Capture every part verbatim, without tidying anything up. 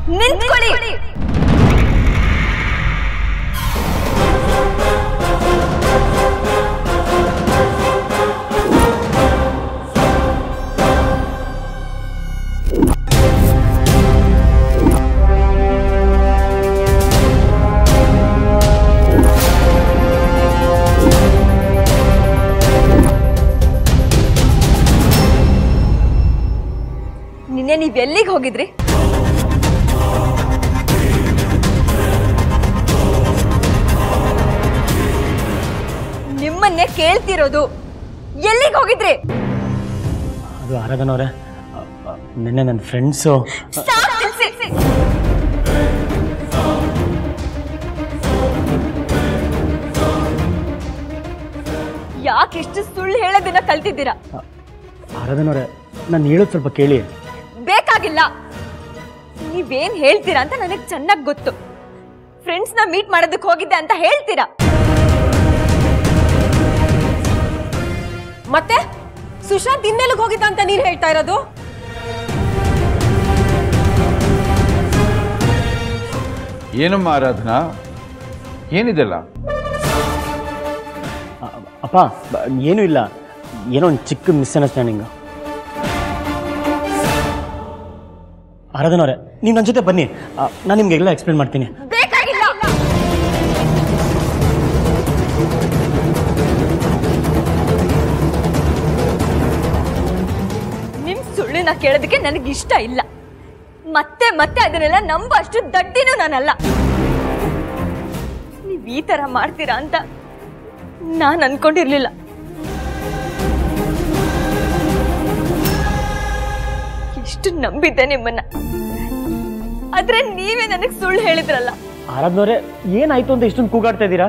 ನಿಂತ್ಕೊಳ್ಳಿ. ನಿನ್ನೆ ನೀವ್ ಎಲ್ಲಿಗೆ ಹೋಗಿದ್ರಿ? ನಿಮ್ಮನ್ನೇ ಕೇಳ್ತಿರೋದು, ಎಲ್ಲಿಗೆ ಹೋಗಿದ್ರಿ? ಅದು ಆರಾಧನವ್ರೆ, ನಿನ್ನೆ ನನ್ನ ಫ್ರೆಂಡ್ಸು. ಯಾಕೆ ಇಷ್ಟು ಸುಳ್ಳು ಹೇಳೋದನ್ನ ಕಲ್ತಿದ್ದೀರಾ? ಆರಾಧನವ್ರೆ, ನಾನು ಹೇಳೋದು ಸ್ವಲ್ಪ ಕೇಳಿ. ಬೇಕಾಗಿಲ್ಲ. ನೀವೇನ್ ಹೇಳ್ತೀರಾ ಅಂತ ನನಗೆ ಚೆನ್ನಾಗಿ ಗೊತ್ತು. ಫ್ರೆಂಡ್ಸ್ ನ ಮೀಟ್ ಮಾಡೋದಕ್ಕೆ ಹೋಗಿದ್ದೆ ಅಂತ ಹೇಳ್ತೀರಾ. ಮತ್ತೆ ಸುಶಾಂತ್ ಇನ್ನೆಲ್ಲಿಗೆ ಹೋಗಿದ್ದ ಅಂತ ನೀನ್ ಹೇಳ್ತಾ ಇರೋದು? ಏನಮ್ಮ ಆರಾಧನಾ, ಏನಿದೆಲ್ಲ? ಅಪ್ಪ ಏನೂ ಇಲ್ಲ, ಏನೋ ಒಂದು ಚಿಕ್ಕ ಮಿಸ್ಅಂಡರ್ಸ್ಟ್ಯಾಂಡಿಂಗ್. ಆರಾಧನವ್ರೆ, ನೀವು ನನ್ನ ಜೊತೆ ಬನ್ನಿ, ನಾನು ನಿಮ್ಗೆಲ್ಲ ಎಕ್ಸ್ಪ್ಲೇನ್ ಮಾಡ್ತೀನಿ. ಬೇಕಾಗಿಲ್ಲ. ನಿಮ್ ಸುಳ್ಳಿನ ಕೇಳೋದಕ್ಕೆ ನನಗೆ ಇಷ್ಟ ಇಲ್ಲ. ಮತ್ತೆ ಮತ್ತೆ ಅದನ್ನೆಲ್ಲ ನಂಬೋ ಅಷ್ಟು ದಡ್ಡಿನೂ ನಾನಲ್ಲ. ನೀವ್ ಈ ತರ ಮಾಡ್ತೀರಾ ಅಂತ ನಾನು ಅನ್ಕೊಂಡಿರ್ಲಿಲ್ಲ. ಎಷ್ಟು ನಂಬಿದ್ದೆ ನಿಮ್ಮನ್ನ, ಆದ್ರೆ ನೀವೇ ನನಗೆ ಸುಳ್ಳು ಹೇಳಿದ್ರಲ್ಲ. ಆರಾಧನವ್ರೆ, ಏನಾಯ್ತು ಅಂತ ಇಷ್ಟೊಂದು ಕೂಗಾಡ್ತಾ ಇದ್ದೀರಾ?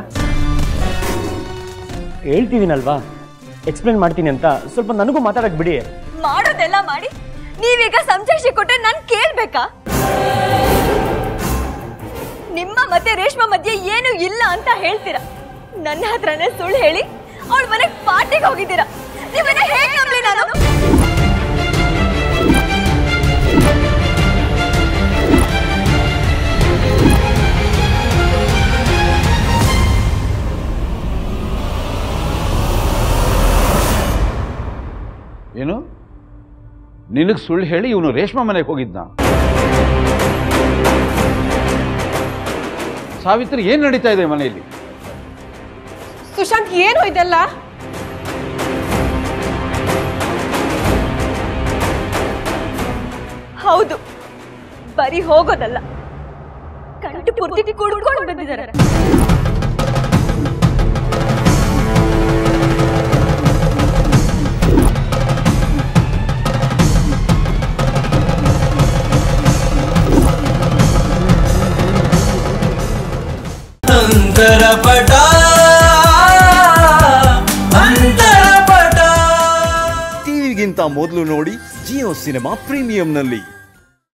ಹೇಳ್ತಿದ್ದೀನಲ್ವಾ, ಎಕ್ಸ್ಪ್ಲೇನ್ ಮಾಡ್ತೀನಿ ಅಂತ. ಸ್ವಲ್ಪ ನನಗೂ ಮಾತಾಡಕ್ ಬಿಡಿ. ಮಾಡೋದೆಲ್ಲ ಮಾಡಿ ನೀವೀಗ ಸಂಜೆ ಕೊಟ್ರೆ ನಾನು ಕೇಳ್ಬೇಕಾ? ನಿಮ್ಮ ಮತ್ತೆ ರೇಷ್ಮಾ ಮಧ್ಯೆ ಏನು ಇಲ್ಲ ಅಂತ ಹೇಳ್ತೀರಾ. ನನ್ನ ಹತ್ರನೇ ಸುಳ್ಳು ಹೇಳಿ ಅವಳ ಮನೆಗೆ ಪಾರ್ಟಿಗೆ ಹೋಗಿದ್ದೀರಾ. ನಿಮ್ಮನ್ನ ಹೇಗೆ ನಂಬಲಿ ನಾನು? ಏನು, ನಿನಗೆ ಸುಳ್ಳು ಹೇಳಿ ಇವನು ರೇಷ್ಮಾ ಮನೆಗೆ ಹೋಗಿದ್ನ? ಸಾವಿತ್ರಿ, ಏನ್ ನಡೀತಾ ಇದೆ ಮನೆಯಲ್ಲಿ? ಸುಶಾಂತ್, ಏನು ಇದೆಲ್ಲ? ಹೌದು, ಬರೀ ಹೋಗೋದಲ್ಲ, ಕಂಡು ಪೂರ್ತಿ ಕುಡ್ಕೊಂಡು ಬಂದಿದ್ದಾರೆ. ಅಂತರಪಟ ಅಂತರಪಟ ಟಿವಿಗಿಂತ ಮೊದಲು ನೋಡಿ ಜಿಯೋ ಸಿನಿಮಾ ಪ್ರೀಮಿಯಂನಲ್ಲಿ.